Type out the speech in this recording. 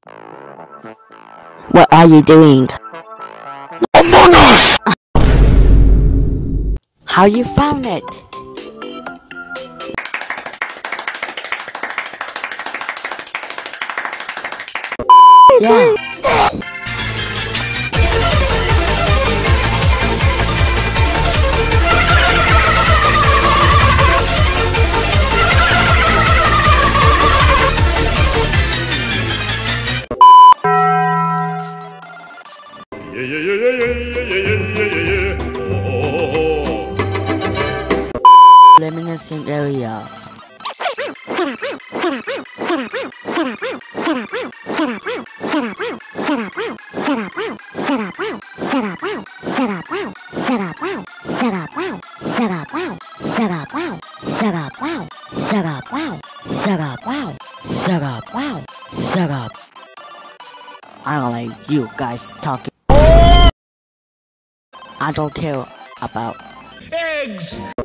What are you doing? Among Us! How you found it? Yeah. Elimination area. Shut up. I don't like you guys talking. I don't care about eggs.